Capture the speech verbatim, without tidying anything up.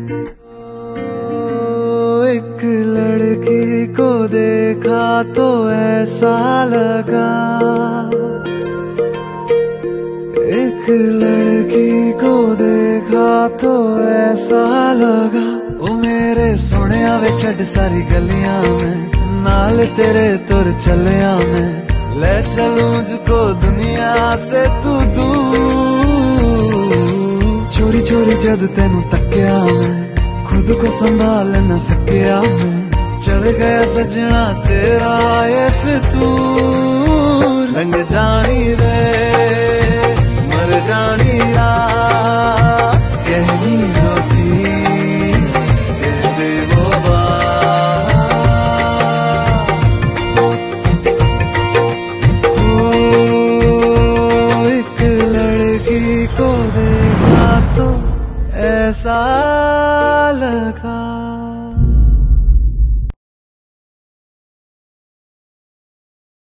एक लड़की को देखा तो ऐसा लगा, एक लड़की को देखा तो ऐसा लगा, ओ मेरे सोनिया वे छड़ सारी गलियां में, नाल तेरे तुर चलिया मैं, ले चलूं मुझको दुनिया से तू दूर। चोरी चोरी जद तेनू तक्या मैं, खुद को संभाल न सकिया मैं, चढ़ गया सजना तेरा ये फितूर। रंग जानी रे मर जानी रा, कहनी जो थी कह दे वो बात। ओ एक लड़की को देखा तो ऐसा लगा।